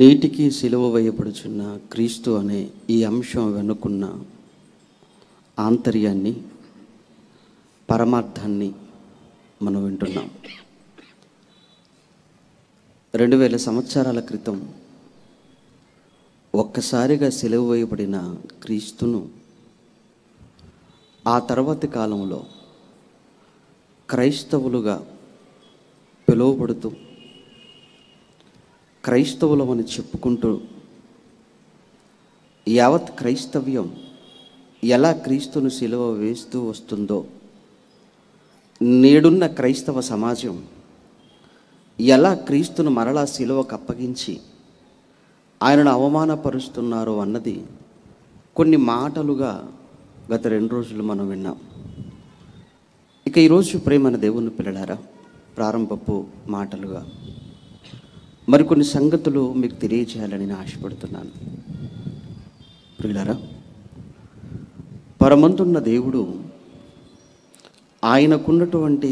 నేటికి సిలువ వేయబడుచున్న క్రీస్తు అనే ఈ అంశం వెనుకున్న ఆంతర్యాన్ని, పరమార్థాన్ని మనం వింటున్నాం. 2000 సంవత్సరాల క్రితం ఒక్కసారిగా సిలువ వేయబడిన క్రీస్తును ఆ తర్వాతి కాలంలో క్రైస్తవులుగా పిలువబడుతూ క్రైస్తవులమని చెప్పుకుంటూ యావత్ క్రైస్తవ్యం ఎలా క్రీస్తును సిలువ వేస్తూ వస్తుందో, నేడున్న క్రైస్తవ సమాజం ఎలా క్రీస్తును మరలా సిలువకు అప్పగించి ఆయనను అవమానపరుస్తున్నారో అన్నది కొన్ని మాటలుగా గత 2 రోజులు మనం విన్నాం. ఇక ఈరోజు ప్రేమన దేవుని పిల్లలారా, ప్రారంభపు మాటలుగా మరికొన్ని సంగతులు మీకు తెలియజేయాలని నేను ఆశపడుతున్నాను. ప్రియులారా, పరమంతున్న దేవుడు ఆయనకున్నటువంటి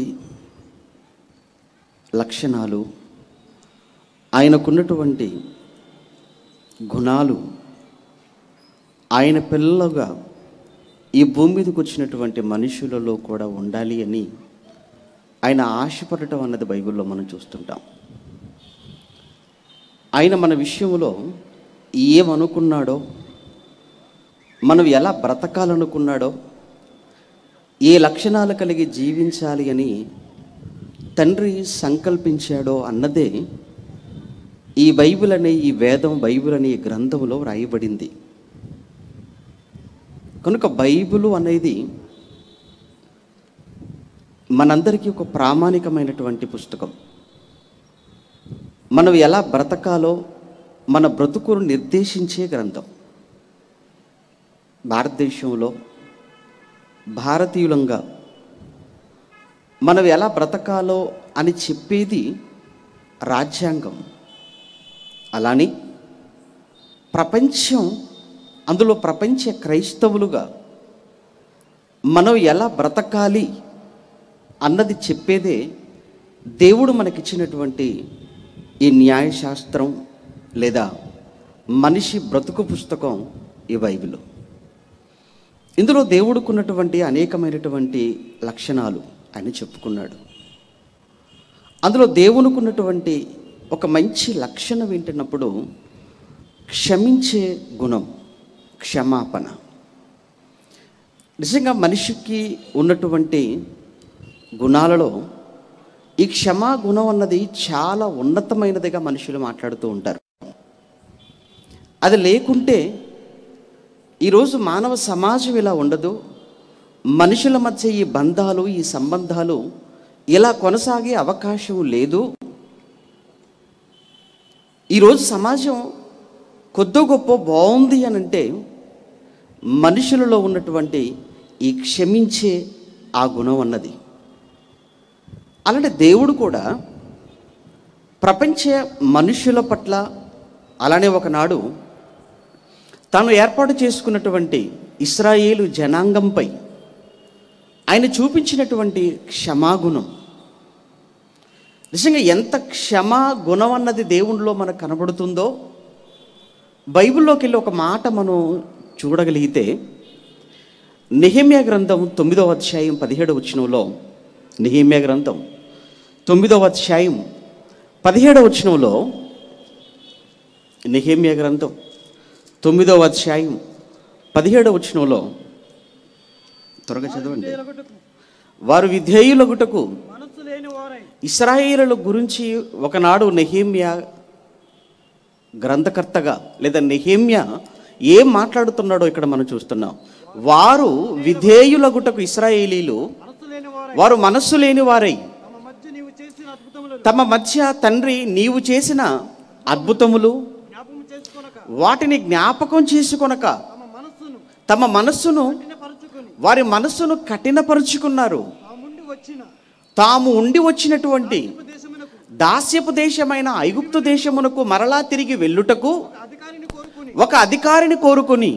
లక్షణాలు, ఆయనకున్నటువంటి గుణాలు ఆయన పిల్లలుగా ఈ భూమి మీదకి వచ్చినటువంటి మనుషులలో కూడా ఉండాలి అని ఆయన ఆశపడటం అన్నది బైబిల్లో మనం చూస్తుంటాం. ఆయన మన విషయంలో ఏమనుకున్నాడో, మనం ఎలా బ్రతకాలనుకున్నాడో, ఏ లక్షణాలు కలిగి జీవించాలి అని తండ్రి సంకల్పించాడో అన్నదే ఈ బైబిల్ అనే ఈ వేదం, బైబిల్ అనే ఈ గ్రంథంలో రాయబడింది. కనుక బైబిల్ అనేది మనందరికీ ఒక ప్రామాణికమైనటువంటి పుస్తకం. మనం ఎలా బ్రతకాలో మన బ్రతుకును నిర్దేశించే గ్రంథం. భారతదేశంలో భారతీయులంగా మనం ఎలా బ్రతకాలో అని చెప్పేది రాజ్యాంగం. అలానే ప్రపంచం, అందులో ప్రపంచ క్రైస్తవులుగా మనం ఎలా బ్రతకాలి అన్నది చెప్పేదే దేవుడు మనకిచ్చినటువంటి ఈ న్యాయశాస్త్రం లేదా మనిషి బ్రతుకు పుస్తకం ఈ బైబిల్. ఇందులో దేవుడుకున్నటువంటి అనేకమైనటువంటి లక్షణాలు ఆయన చెప్పుకున్నాడు. అందులో దేవునికున్నటువంటి ఒక మంచి లక్షణం ఏంటన్నప్పుడు క్షమించే గుణం, క్షమాపణ. నిజంగా మనిషికి ఉన్నటువంటి గుణాలలో ఈ క్షమా గుణం అన్నది చాలా ఉన్నతమైనదిగా మనుషులు మాట్లాడుతూ ఉంటారు. అది లేకుంటే ఈరోజు మానవ సమాజం ఇలా ఉండదు. మనుషుల మధ్య ఈ బంధాలు, ఈ సంబంధాలు ఇలా కొనసాగే అవకాశం లేదు. ఈరోజు సమాజం కొద్దో గొప్ప బాగుంది అని అంటే మనుషులలో ఉన్నటువంటి ఈ క్షమించే ఆ గుణం అన్నది. అలాంటి దేవుడు కూడా ప్రపంచ మనుషుల పట్ల, అలానే ఒకనాడు తాను ఏర్పాటు చేసుకున్నటువంటి ఇశ్రాయేలు జనాంగంపై ఆయన చూపించినటువంటి క్షమాగుణం, నిజంగా ఎంత క్షమా గుణం అన్నది దేవునిలో మనకు కనబడుతుందో బైబిల్లోకి వెళ్ళి ఒక మాట మనం చూడగలిగితే, నెహెమ్యా గ్రంథం 9వ అధ్యాయం 17వ వచనంలో, నెహెమ్యా గ్రంథం 9వ అధ్యాయం 17వ వచనంలో, నెహెమ్యా గ్రంథం 9వ అధ్యాయం 17వ వచనంలో, త్వరగా చదవండి. వారు విధేయులగుటకు ఇశ్రాయేలుల గురించి ఒకనాడు నెహెమ్యా గ్రంథకర్తగా లేదా నెహెమ్యా ఏం మాట్లాడుతున్నాడో ఇక్కడ మనం చూస్తున్నాం. వారు విధేయులగుటకు ఇశ్రాయేలీలు వారు మనస్సు లేని వారై తమ మధ్య తండ్రి నీవు చేసిన అద్భుతములు వాటిని జ్ఞాపకం చేసుకొనక తమ మనస్సును వారి మనస్సును కఠినపరుచుకున్నారు. తాము ఉండి వచ్చినటువంటి దాస్యపు దేశమైన ఐగుప్తు దేశమునకు మరలా తిరిగి వెళ్ళుటకు ఒక అధికారిని కోరుకొని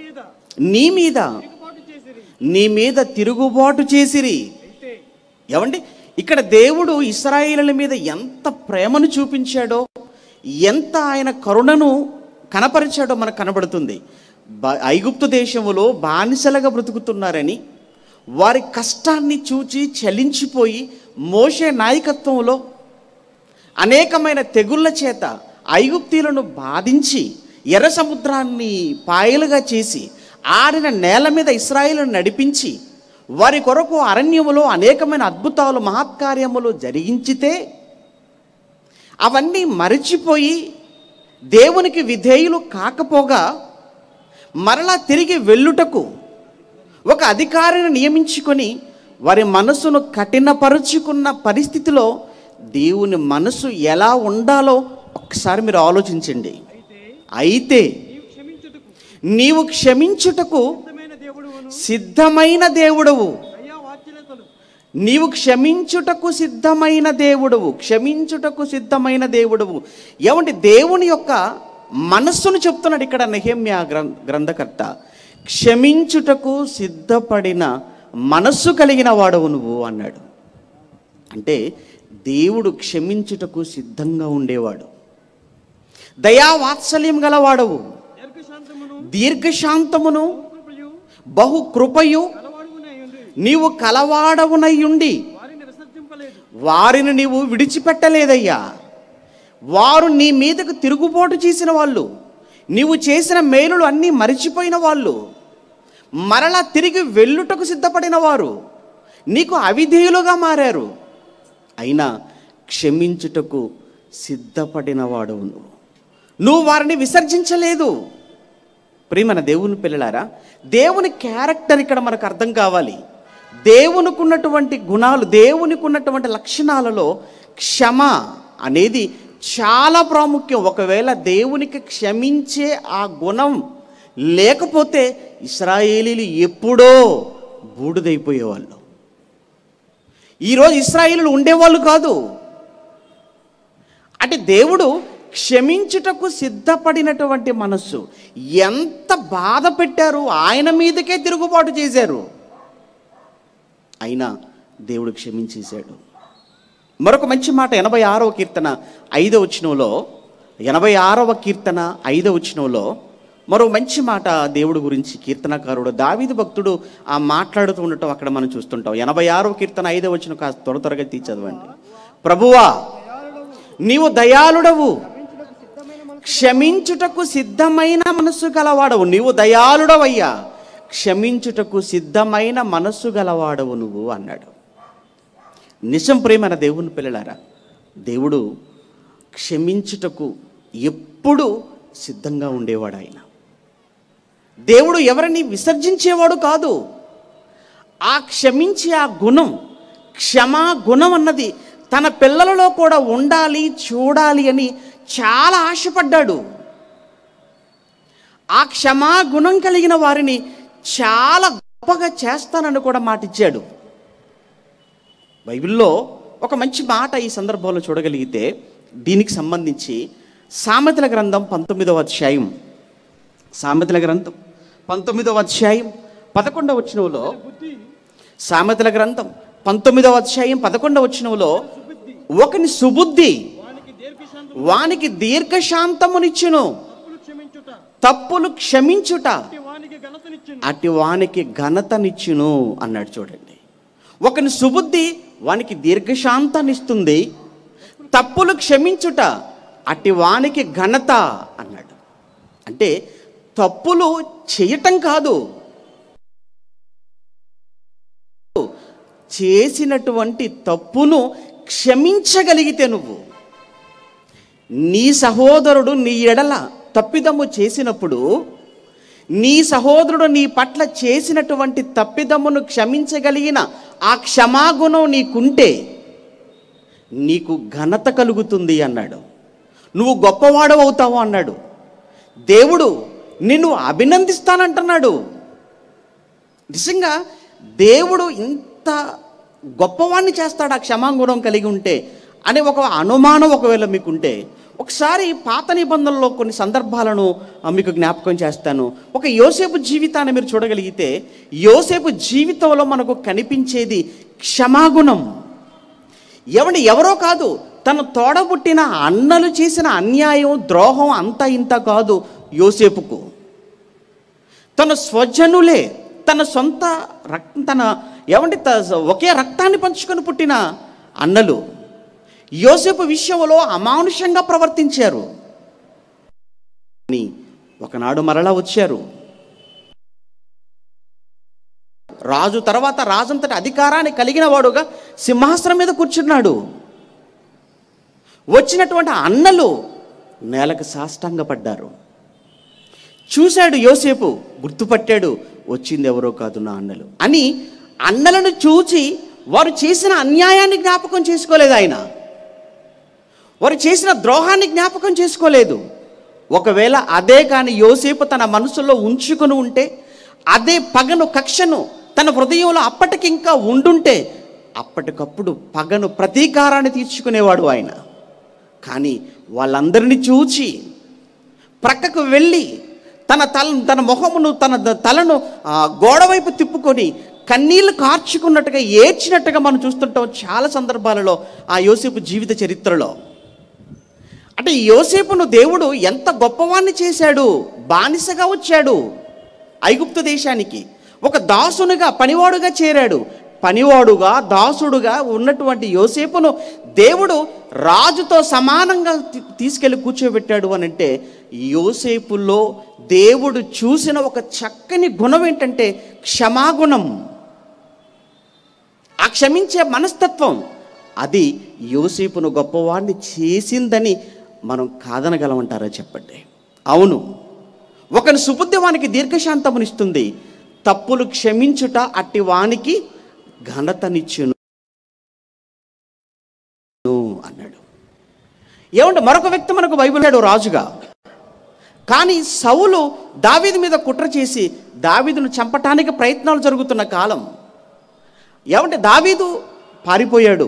నీ మీద తిరుగుబాటు చేసిరి. ఏమండి, ఇక్కడ దేవుడు ఇశ్రాయేలుల మీద ఎంత ప్రేమను చూపించాడో, ఎంత ఆయన కరుణను కనపరిచాడో మనకు కనబడుతుంది. ఐగుప్తు దేశంలో బానిసలుగా బ్రతుకుతున్నారని వారి కష్టాన్ని చూచి చలించిపోయి మోషే నాయకత్వంలో అనేకమైన తెగుళ్ళ చేత ఐగుప్తీయులను బాధించి ఎర్ర సముద్రాన్ని పాయలుగా చేసి ఆరిన నేల మీద ఇశ్రాయేలును నడిపించి వారి కొరకు అరణ్యములో అనేకమైన అద్భుతాలు మహత్కార్యములు జరిగించితే అవన్నీ మరచిపోయి దేవునికి విధేయులు కాకపోగా మరలా తిరిగి వెళ్ళుటకు ఒక అధికారిని నియమించుకొని వారి మనసును కఠినపరుచుకున్న పరిస్థితిలో దేవుని మనసు ఎలా ఉండాలో ఒకసారి మీరు ఆలోచించండి. అయితే నీవు క్షమించుటకు సిద్ధమైన దేవుడవు, నీవు క్షమించుటకు సిద్ధమైన దేవుడవు, క్షమించుటకు సిద్ధమైన దేవుడవు. ఏమంటే దేవుని యొక్క మనస్సును చెప్తున్నాడు ఇక్కడ నెహెమ్యా గ్రంథకర్త. క్షమించుటకు సిద్ధపడిన మనస్సు కలిగిన వాడవు నువ్వు అన్నాడు. అంటే దేవుడు క్షమించుటకు సిద్ధంగా ఉండేవాడు. దయావాత్సల్యం గలవాడవు, దీర్ఘశాంతమును బహు కృపయు నీవు కలవాడవునయ్యుండి వారిని నీవు విడిచిపెట్టలేదయ్యా. వారు నీ మీదకు తిరుగుబాటు చేసిన వాళ్ళు, నీవు చేసిన మేలులు అన్నీ మరిచిపోయిన వాళ్ళు, మరలా తిరిగి వెళ్ళుటకు సిద్ధపడిన వారు, నీకు అవిధేయులుగా మారారు. అయినా క్షమించుటకు సిద్ధపడిన వాడవు నువ్వు వారిని విసర్జించలేదు. ప్రియమైన దేవుని పిల్లలారా, దేవుని క్యారెక్టర్ ఇక్కడ మనకు అర్థం కావాలి. దేవునికి ఉన్నటువంటి గుణాలు, దేవునికి ఉన్నటువంటి లక్షణాలలో క్షమ అనేది చాలా ప్రాముఖ్యం. ఒకవేళ దేవునికి క్షమించే ఆ గుణం లేకపోతే ఇశ్రాయేలీలు ఎప్పుడో బూడిదైపోయేవాళ్ళు. ఈరోజు ఇశ్రాయేలీలు ఉండేవాళ్ళు కాదు. అంటే దేవుడు క్షమించుటకు సిద్ధపడినటువంటి మనస్సు. ఎంత బాధ పెట్టారు, ఆయన మీదకే తిరుగుబాటు చేశారు, అయినా దేవుడు క్షమించేశాడు. మరొక మంచి మాట 86వ కీర్తన 5వ వచనంలో, 86వ కీర్తన 5వ వచనంలో మరో మంచి మాట దేవుడి గురించి కీర్తనకారుడు దావీదు భక్తుడు ఆ మాట్లాడుతూ ఉండటం అక్కడ మనం చూస్తుంటాం. 86వ కీర్తన 5వ వచనం కాస్త త్వరగా తీసి చదవండి. ప్రభువా నీవు దయాళుడవు, క్షమించుటకు సిద్ధమైన మనస్సు గలవాడవు. నీవు దయాళుడవయ్యా, క్షమించుటకు సిద్ధమైన మనస్సు గలవాడవు నువ్వు అన్నాడు. నిజం ప్రేమైన దేవుని పిల్లలారా, దేవుడు క్షమించుటకు ఎప్పుడు సిద్ధంగా ఉండేవాడు. ఆయన దేవుడు ఎవరిని విసర్జించేవాడు కాదు. ఆ క్షమించే ఆ గుణం, క్షమా గుణం అన్నది తన పిల్లలలో కూడా ఉండాలి, చూడాలి అని చాలా ఆశపడ్డాడు. ఆ క్షమా గుణం కలిగిన వారిని చాలా గొప్పగా చేస్తానని కూడా మాటిచ్చాడు. బైబిల్లో ఒక మంచి మాట ఈ సందర్భంలో చూడగలిగితే దీనికి సంబంధించి సామెతల గ్రంథం 19వ అధ్యాయం, సామెతల గ్రంథం 19వ అధ్యాయం 11వ వచనంలో, సామెతల గ్రంథం 19వ అధ్యాయం 11వ వచనంలో, ఒకని సుబుద్ధి వానికి దీర్ఘశాంతమునిచ్చును, తప్పులు క్షమించుట అటి వానికి ఘనతనిచ్చును అన్నాడు. చూడండి, ఒకని సుబుద్ధి వానికి దీర్ఘశాంతాన్నిస్తుంది, తప్పులు క్షమించుట అటి వానికి ఘనత అన్నాడు. అంటే తప్పులు చేయటం కాదు, చేసినటువంటి తప్పును క్షమించగలిగితే నువ్వు, నీ సహోదరుడు నీ ఎడల తప్పిదము చేసినప్పుడు, నీ సహోదరుడు నీ పట్ల చేసినటువంటి తప్పిదమును క్షమించగలిగిన ఆ క్షమాగుణం నీకుంటే నీకు ఘనత కలుగుతుంది అన్నాడు. నువ్వు గొప్పవాడు అవుతావు అన్నాడు. దేవుడు నిన్ను అభినందిస్తానంటున్నాడు. నిజంగా దేవుడు ఇంత గొప్పవాణ్ణి చేస్తాడు ఆ క్షమాగుణం కలిగి ఉంటే అనే ఒక అనుమానం ఒకవేళ మీకుంటే, ఒకసారి పాత నిబంధనలో కొన్ని సందర్భాలను మీకు జ్ఞాపకం చేస్తాను. ఒక యోసేపు జీవితాన్ని మీరు చూడగలిగితే, యోసేపు జీవితంలో మనకు కనిపించేది క్షమాగుణం. ఎవరో కాదు, తన తోడబుట్టిన అన్నలు చేసిన అన్యాయం, ద్రోహం అంతా ఇంత కాదు యోసేపుకు. తన స్వజనులే, తన సొంత రక్తం, ఒకే రక్తాన్ని పంచుకొని పుట్టిన అన్నలు యోసేపు విషయంలో అమానుషంగా ప్రవర్తించారు. ఒకనాడు మరలా వచ్చారు. రాజు తర్వాత రాజంతటి అధికారాన్ని కలిగిన వాడుగా సింహాసనం మీద కూర్చున్నాడు. వచ్చినటువంటి అన్నలు నేలకు సాష్టాంగపడ్డారు. చూశాడు యోసేపు, గుర్తుపట్టాడు, వచ్చింది ఎవరో కాదు నా అన్నలు అని. అన్నలను చూచి వారు చేసిన అన్యాయాన్ని జ్ఞాపకం చేసుకోలేదు ఆయన, వారు చేసిన ద్రోహాన్ని జ్ఞాపకం చేసుకోలేదు. ఒకవేళ అదే కానీ యోసేపు తన మనసులో ఉంచుకొని ఉంటే, అదే పగను, కక్షను తన హృదయంలో అప్పటికి ఇంకా ఉండుంటే, అప్పటికప్పుడు పగను, ప్రతీకారాన్ని తీర్చుకునేవాడు ఆయన. కానీ వాళ్ళందరినీ చూచి ప్రక్కకు వెళ్ళి తన మొహమును, తన తలను గోడవైపు తిప్పుకొని కన్నీళ్లు కార్చుకున్నట్టుగా, ఏడ్చినట్టుగా మనం చూస్తుంటాం చాలా సందర్భాలలో ఆ యోసేపు జీవిత చరిత్రలో. అంటే యోసేపును దేవుడు ఎంత గొప్పవాణ్ణి చేశాడు. బానిసగా వచ్చాడు ఐగుప్తు దేశానికి, ఒక దాసునిగా, పనివాడుగా చేరాడు. పనివాడుగా, దాసుడుగా ఉన్నటువంటి యోసేపును దేవుడు రాజుతో సమానంగా తీసుకెళ్ళి కూర్చోబెట్టాడు అని అంటే, యోసేపులో దేవుడు చూసిన ఒక చక్కని గుణం ఏంటంటే క్షమాగుణం, ఆ క్షమించే మనస్తత్వం. అది యోసేపును గొప్పవాడిని చేసిందని మనం కాదనగలమంటారా చెప్పండి? అవును. ఒకని సుబుద్ధివానికి దీర్ఘశాంతమునిస్తుంది, తప్పులు క్షమించుట అట్టి వానికి ఘనతనిచ్చును అన్నాడు. ఏమంటే మరొక వ్యక్తి మనకు బైబిల్ రాజుగా, కానీ సౌలు దావీదు మీద కుట్ర చేసి దావీదును చంపటానికి ప్రయత్నాలు జరుగుతున్న కాలం. ఏమంటే దావీదు పారిపోయాడు.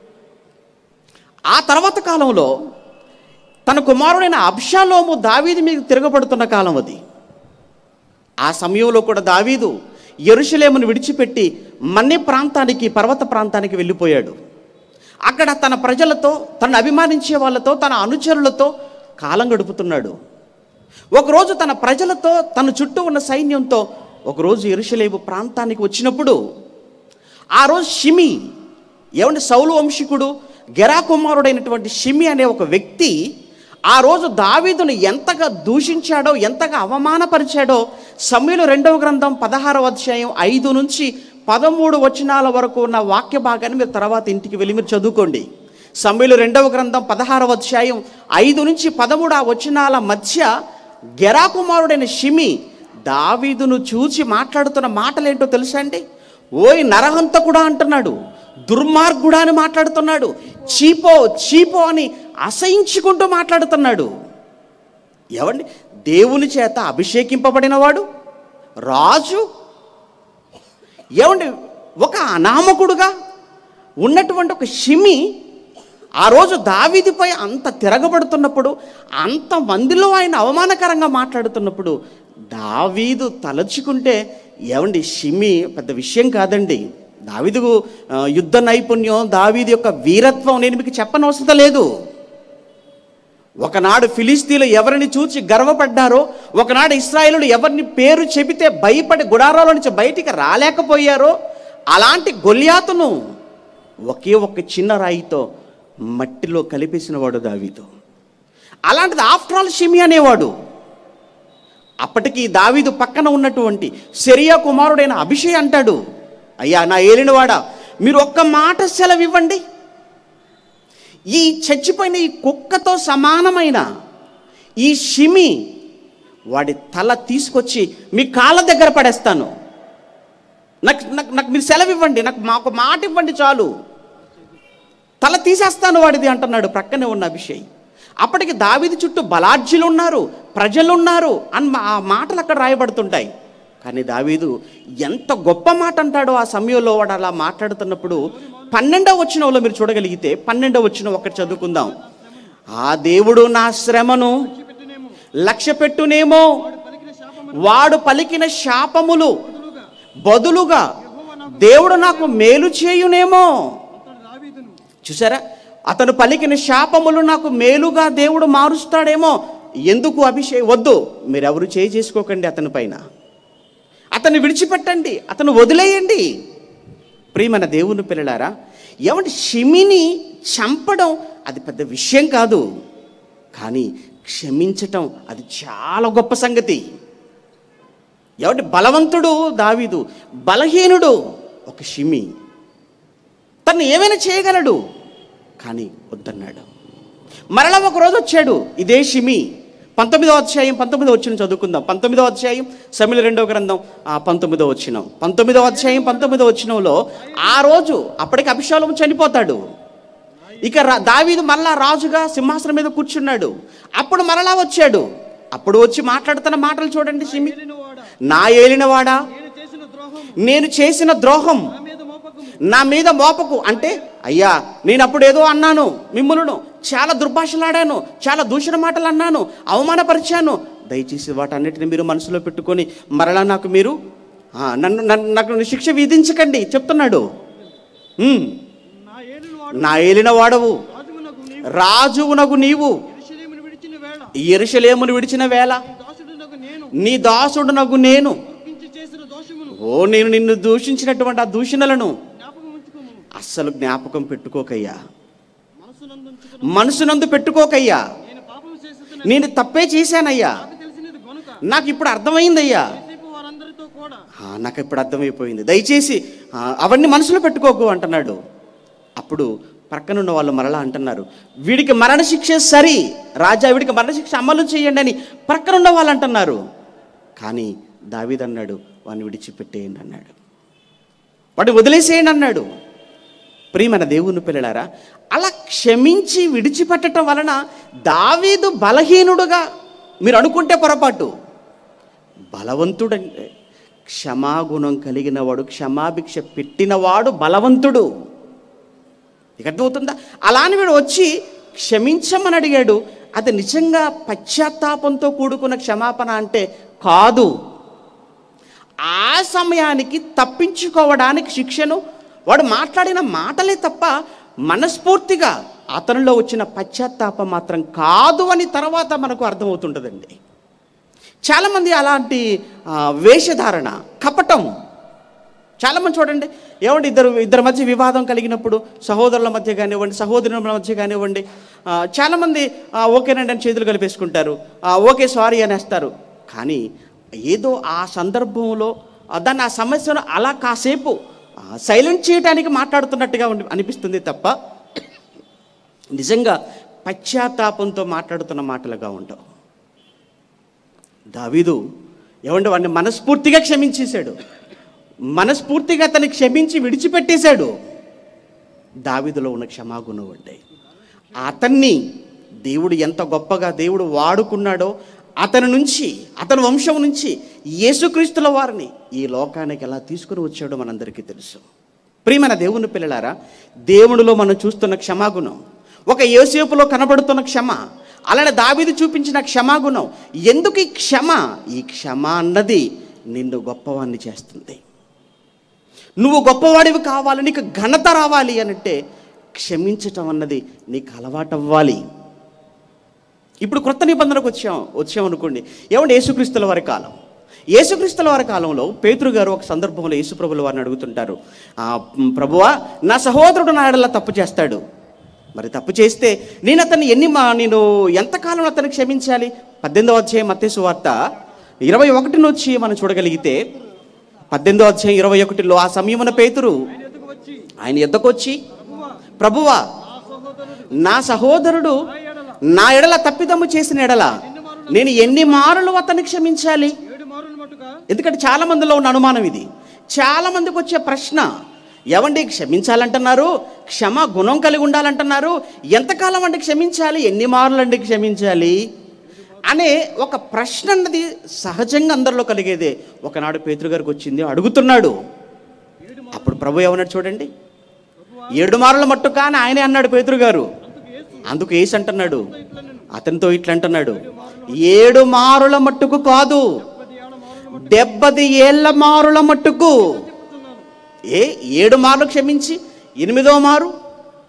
ఆ తర్వాత కాలంలో తన కుమారుడైన అబ్షాలోము దావీదు మీద తిరగబడుతున్న కాలం అది. ఆ సమయంలో కూడా దావీదు యెరూషలేమును విడిచిపెట్టి మన్య ప్రాంతానికి, పర్వత ప్రాంతానికి వెళ్ళిపోయాడు. అక్కడ తన ప్రజలతో, తను అభిమానించే వాళ్ళతో, తన అనుచరులతో కాలం గడుపుతున్నాడు. ఒకరోజు తన ప్రజలతో, తన చుట్టూ ఉన్న సైన్యంతో ఒకరోజు యెరూషలేము ప్రాంతానికి వచ్చినప్పుడు, ఆ రోజు షిమి, సౌలు వంశీకుడు, గెరా కుమారుడైనటువంటి షిమి అనే ఒక వ్యక్తి ఆ రోజు దావీదును ఎంతగా దూషించాడో, ఎంతగా అవమానపరిచాడో సమూయేలు 2వ గ్రంథం 16వ అధ్యాయం 5 నుంచి 13 వచనాల వరకు ఉన్న వాక్య భాగాన్ని మీరు తర్వాత ఇంటికి వెళ్ళి మీరు చదువుకోండి. సమూయేలు 2వ గ్రంథం 16వ అధ్యాయం 5 నుంచి 13 వచనాల మధ్య గెరా కుమారుడైన షిమి దావీదును చూచి మాట్లాడుతున్న మాటలేంటో తెలుసా అండి? ఓయ్ నరహంతకుడా అంటున్నాడు, దుర్మార్గుడా అని మాట్లాడుతున్నాడు, చీపో చీపో అని అసహించుకుంటూ మాట్లాడుతున్నాడు. ఏమండి, దేవుని చేత అభిషేకింపబడినవాడు, రాజు, ఒక అనామకుడుగా ఉన్నటువంటి ఒక షిమి ఆ రోజు దావీదుపై అంత తిరగబడుతున్నప్పుడు, అంత మందిలో ఆయన అవమానకరంగా మాట్లాడుతున్నప్పుడు దావీదు తలచుకుంటే, షిమి పెద్ద విషయం కాదండి. దావీదు యుద్ధ నైపుణ్యం, దావీదు యొక్క వీరత్వం నేను మీకు చెప్పనవసరం లేదు. ఒకనాడు ఫిలిస్తీన్లు ఎవరిని చూచి గర్వపడ్డారో, ఒకనాడు ఇశ్రాయేలులు ఎవరిని పేరు చెబితే భయపడి గుడారాల నుంచి బయటికి రాలేకపోయారో, అలాంటి గొల్యాతును ఒకే ఒక్క చిన్న రాయితో మట్టిలో కలిపేసిన వాడు దావీదు. అలాంటిది ఆఫ్టర్ ఆల్ షిమి అనేవాడు. అప్పటికి దావీదు పక్కన ఉన్నటువంటి సెరియా కుమారుడైన అభిషేక్ అంటాడు, అయ్యా నా ఏలినవాడా, మీరు ఒక్క మాట సెలవు ఇవ్వండి, ఈ చచ్చిపోయిన ఈ కుక్కతో సమానమైన ఈ షిమి వాడి తల తీసుకొచ్చి మీ కాళ్ళ దగ్గర పడేస్తాను, నాకు మీరు సెలవు ఇవ్వండి, మాకు మాట ఇవ్వండి చాలు, తల తీసేస్తాను వాడిది అంటున్నాడు ప్రక్కనే ఉన్న అభిషేక్. అప్పటికి దావీదు చుట్టూ బలాఢ్యులు ఉన్నారు, ప్రజలు ఉన్నారు అని ఆ మాటలు అక్కడ రాయబడుతుంటాయి. కానీ దావీదు ఎంత గొప్ప మాట అంటాడో ఆ సమయంలో. వాడు అలా మాట్లాడుతున్నప్పుడు 12వ వచనంలో మీరు చూడగలిగితే, 12వ వచనం ఒకటి చదువుకుందాం. ఆ దేవుడు నా శ్రమను లక్ష్యపెట్టునేమో, వాడు పలికిన శాపములు బదులుగా దేవుడు నాకు మేలు చేయునేమో. చూసారా, అతను పలికిన శాపములు నాకు మేలుగా దేవుడు మారుస్తాడేమో. ఎందుకు అభిషేకం వద్దు, మీరెవరు చేసుకోకండి అతని పైన. అతన్ని విడిచిపెట్టండి, అతను వదిలేయండి. ప్రియమైన దేవుని పిల్లలారా, ఏమంటే షిమిని చంపడం అది పెద్ద విషయం కాదు, కానీ క్షమించటం అది చాలా గొప్ప సంగతి. ఏమంటే బలవంతుడు దావీదు, బలహీనుడు ఒక షిమి. తను ఏమైనా చేయగలడు, కానీ వద్దన్నాడు. మరలా ఒక రోజు వచ్చాడు ఇదే షిమి. 19వ అధ్యాయం 19వ వచనం చదువుకుందాం. 19వ అధ్యాయం సమూయేలు 2వ గ్రంథం 19వ వచనం. 19వ అధ్యాయం 19వ వచనంలో ఆ రోజు అప్పటికి అభిషేకం చనిపోతాడు. ఇక దావీదు మరలా రాజుగా సింహాసనం మీద కూర్చున్నాడు. అప్పుడు మరలా వచ్చాడు. అప్పుడు వచ్చి మాట్లాడుతున్న మాటలు చూడండి. షిమి, నా ఏలినవాడా, నేను చేసిన ద్రోహం నా మీద మోపకు. అంటే అయ్యా, నేను అప్పుడు ఏదో అన్నాను, మిమ్ములను చాలా దుర్భాషలాడాను, చాలా దూషణ మాటలు అన్నాను, అవమానపరిచాను. దయచేసి వాటన్నిటిని మీరు మనసులో పెట్టుకొని మరలా నాకు మీరు నాకు శిక్ష విధించకండి చెప్తున్నాడు. నా ఏలిన వాడవు, రాజువునగు నీవు యెరూషలేమును విడిచిన వేళ నీ దాసుడునగు నేను నేను నిన్ను దూషించినటువంటి ఆ దూషణలను అస్సలు జ్ఞాపకం పెట్టుకోకయ్యా, మనసునందు పెట్టుకోకయ్యా. నేను తప్పే చేశానయ్యా, నాకు ఇప్పుడు అర్థమైందయ్యా, నాకు ఇప్పుడు అర్థమైపోయింది, దయచేసి అవన్నీ మనసులో పెట్టుకోకు అంటున్నాడు. అప్పుడు ప్రక్కనున్న వాళ్ళు మరలా అంటున్నారు, వీడికి మరణశిక్ష సరి రాజా, వీడికి మరణశిక్ష అమలు చేయండి అని ప్రక్కనున్న వాళ్ళు అంటున్నారు. కానీ దావీదు అన్నాడు, వాడిని విడిచిపెట్టేయండి అన్నాడు, వాడిని వదిలేసేయండి అన్నాడు. ప్రియమైన దేవుని పిల్లలారా, అలా క్షమించి విడిచిపెట్టడం వలన దావీదు బలహీనుడుగా మీరు అనుకుంటే పొరపాటు. బలవంతుడంటే క్షమాగుణం కలిగిన వాడు, క్షమాభిక్ష పెట్టినవాడు బలవంతుడు. ఇక అర్థమవుతుందా? అలాని వీడు వచ్చి క్షమించమని అడిగాడు. అది నిజంగా పశ్చాత్తాపంతో కూడుకున్న క్షమాపణ అంటే కాదు. ఆ సమయానికి తప్పించుకోవడానికి శిక్షను వాడు మాట్లాడిన మాటలే తప్ప మనస్ఫూర్తిగా అతనిలో వచ్చిన పశ్చాత్తాపం మాత్రం కాదు అని తర్వాత మనకు అర్థమవుతుంటుందండి. చాలామంది అలాంటి వేషధారణ, కపటం చాలామంది చూడండి. ఏమంటే ఇద్దరి మధ్య వివాదం కలిగినప్పుడు సహోదరుల మధ్య కానివ్వండి, సహోదరుల మధ్య కానివ్వండి, చాలామంది ఓకేనండి అని చేతులు కలిపేసుకుంటారు, ఓకే సారీ అనేస్తారు. కానీ ఏదో ఆ సందర్భంలో దాన్ని ఆ సమస్యను అలా కాసేపు సైలెంట్ చేయడానికి మాట్లాడుతున్నట్టుగా అనిపిస్తుంది తప్ప నిజంగా పశ్చాత్తాపంతో మాట్లాడుతున్న మాటలుగా ఉండవు. దావీదు ఏమంటే వాడిని మనస్ఫూర్తిగా క్షమించేశాడు, మనస్ఫూర్తిగా అతన్ని క్షమించి విడిచిపెట్టేశాడు. దావీదులో ఉన్న క్షమాగుణం అంటే అతన్ని దేవుడు ఎంత గొప్పగా దేవుడు వాడుకున్నాడో, అతని వంశం నుంచి యేసుక్రీస్తుల వారిని ఈ లోకానికి ఎలా తీసుకుని వచ్చాడో మనందరికీ తెలుసు. ప్రియమైన దేవుని పిల్లలారా, దేవునిలో మనం చూస్తున్న క్షమాగుణం, ఒక యోసేపులో కనబడుతున్న క్షమ, అలానే దావీదు చూపించిన క్షమాగుణం. ఎందుకు ఈ క్షమ అన్నది నిన్ను గొప్పవాణ్ణి చేస్తుంది. నువ్వు గొప్పవాడివి కావాలి, నీకు ఘనత రావాలి అనంటే క్షమించటం అన్నది నీకు అలవాటు అవ్వాలి. ఇప్పుడు క్రొత్త నిబంధనకు వచ్చామనుకోండి. ఏమంటే యేసుక్రీస్తుల వారి కాలంలో పేతురు గారు ఒక సందర్భంలో యేసుప్రభుల వారిని అడుగుతుంటారు, ప్రభువా, నా సహోదరుడు నా ఎడల తప్పు చేస్తాడు, మరి తప్పు చేస్తే నేను అతన్ని నేను ఎంతకాలం అతన్ని క్షమించాలి? 18వ అధ్యాయం మత్తయి సువార్త 21 నుంచి మనం చూడగలిగితే 18వ అధ్యాయం 21లో ఆ సమయమున పేతురు ఆయన ఎద్దకు వచ్చి, ప్రభువా, నా సహోదరుడు నా ఎడల తప్పిదమ్ము చేసిన ఎడల నేను ఎన్ని మారులు అతన్ని క్షమించాలి? ఎందుకంటే చాలా మందిలో ఉన్న అనుమానం ఇది. చాలా మందికి వచ్చే ప్రశ్న, ఏమండి క్షమించాలంటున్నారు, క్షమా గుణం కలిగి ఉండాలంటున్నారు, ఎంతకాలం అంటే క్షమించాలి, ఎన్ని మారులు అంటే క్షమించాలి అనే ఒక ప్రశ్న అన్నది సహజంగా అందరిలో కలిగేదే. ఒకనాడు పేతురు గారికి వచ్చింది, అడుగుతున్నాడు. అప్పుడు ప్రభు ఏమన్నాడు చూడండి, 7 మారుల మట్టు కానీ ఆయనే అన్నాడు పేతురు గారు. అందుకు ఏసి అంటున్నాడు, అతనితో ఇట్లా అంటున్నాడు, 7 మారుల మట్టుకు కాదు, 70 ఏళ్ల మారుల మట్టుకు. 7 మార్లు క్షమించి 8వ మారు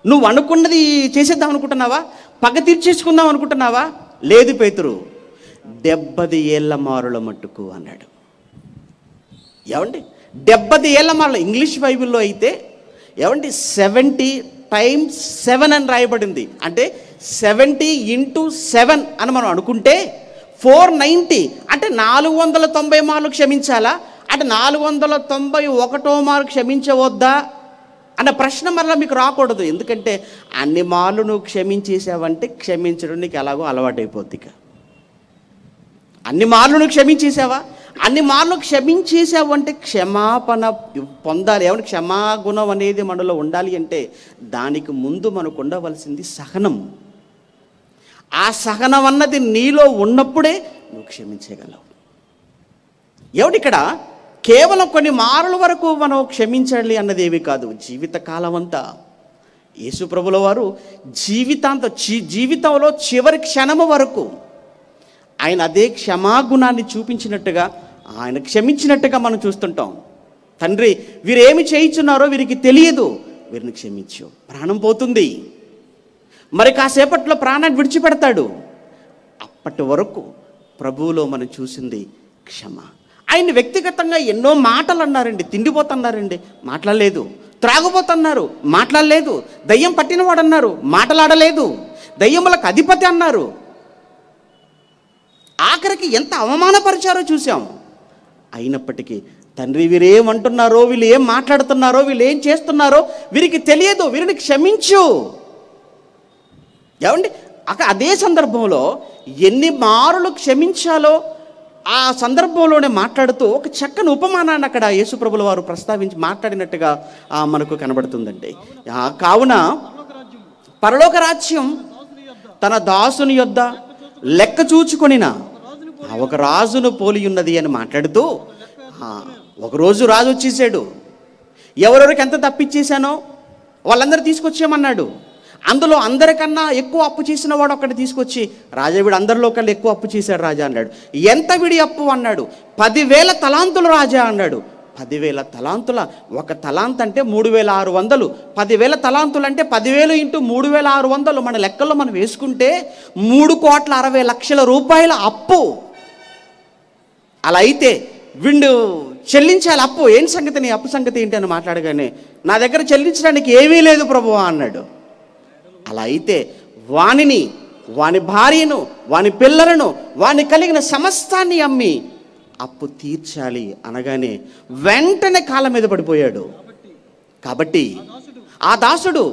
నువ్వు అనుకున్నది చేసేద్దాం అనుకుంటున్నావా? పగ తీర్చేసుకుందాం అనుకుంటున్నావా? లేదు పేతురు, 70 ఏళ్ల మారుల మట్టుకు అన్నాడు. ఏమండి 70 ఏళ్ల మారులు? ఇంగ్లీష్ బైబిల్లో అయితే ఏమండి 70 times 7 అని రాయబడింది. అంటే 70 into 7 అని మనం అనుకుంటే 490, అంటే 490 మార్లు క్షమించాలా? అంటే 491వ మారు క్షమించవద్దా అన్న ప్రశ్న మరలా మీకు రాకూడదు. ఎందుకంటే అన్ని మార్లు నువ్వు క్షమించేసావంటే క్షమించడం నీకు ఎలాగో అలవాటైపోద్ది. అన్ని మార్లు నువ్వు క్షమించేసావా? అన్ని మార్లు క్షమించేసావు అంటే క్షమాపణ పొందాలి. ఏమంటే క్షమాగుణం అనేది మనలో ఉండాలి అంటే దానికి ముందు మనకు ఉండవలసింది సహనం. ఆ సహనం అన్నది నీలో ఉన్నప్పుడే నువ్వు క్షమించగలవు. ఏమిటి ఇక్కడ కేవలం కొన్ని మారుల వరకు మనం క్షమించాలి అన్నది ఏమీ కాదు. జీవితకాలం అంతా యేసు ప్రభుల వారు జీవితంలో చివరి క్షణము వరకు ఆయన అదే క్షమాగుణాన్ని చూపించినట్టుగా, ఆయన క్షమించినట్టుగా మనం చూస్తుంటాం. తండ్రి, వీరేమి చేయించున్నారో వీరికి తెలియదు, వీరిని క్షమించు. ప్రాణం పోతుంది, మరి కాసేపట్లో ప్రాణాన్ని విడిచిపెడతాడు. అప్పటి వరకు ప్రభువులో మనం చూసింది క్షమ. ఆయన వ్యక్తిగతంగా ఎన్నో మాటలు అన్నారండి. తిండిపోతున్నారండి, మాట్లాడలేదు. త్రాగుపోతున్నారు, మాట్లాడలేదు. దయ్యం పట్టినవాడు అన్నారు, మాట్లాడలేదు. దయ్యములకు అధిపతి అన్నారు. ఆఖరికి ఎంత అవమానపరిచారో చూసాం. అయినప్పటికీ తండ్రి, వీరేమంటున్నారో, వీళ్ళు ఏం మాట్లాడుతున్నారో, వీళ్ళు ఏం చేస్తున్నారో వీరికి తెలియదు, వీరిని క్షమించు. ఏమండి అదే సందర్భంలో ఎన్ని మారులు క్షమించాలో ఆ సందర్భంలోనే మాట్లాడుతూ ఒక చక్కని ఉపమానాన్ని అక్కడ యేసుప్రభుల వారు ప్రస్తావించి మాట్లాడినట్టుగా మనకు కనబడుతుందండి. కావున పరలోక రాజ్యం తన దాసుని యొద్ద లెక్క చూచుకొనిన ఒక రాజును పోలి ఉన్నది అని మాట్లాడుతూ, ఒకరోజు రాజు వచ్చేసాడు. ఎవరెవరికి ఎంత తప్పిచ్చేసానో వాళ్ళందరూ తీసుకొచ్చేయమన్నాడు. అందులో అందరికన్నా ఎక్కువ అప్పు చేసిన వాడు ఒక్కటి తీసుకొచ్చి, రాజా వీడు అందరిలో కన్నా ఎక్కువ అప్పు చేశాడు రాజా అన్నాడు. ఎంత విడి అప్పు అన్నాడు. 10,000 తలాంతులు రాజా అన్నాడు. 10,000 తలాంతుల, ఒక తలాంత్ అంటే 3,600. 10,000 తలాంతులు అంటే 10,000 ఇంటూ 3,600. మన లెక్కల్లో మనం వేసుకుంటే 3,60,00,000 రూపాయల అప్పు. అలా అయితే వీడు చెల్లించాలి అప్పు. ఏం సంగతి, నీ అప్పు సంగతి ఏంటి అని మాట్లాడగానే, నా దగ్గర చెల్లించడానికి ఏమీ లేదు ప్రభువా అన్నాడు. అలా అయితే వానిని, వాని భార్యను, వాని పిల్లలను, వాని కలిగిన సమస్తాన్ని అమ్మి అప్పు తీర్చాలి అనగానే వెంటనే కాళ్ళ మీద పడిపోయాడు. కాబట్టి ఆ దాసుడు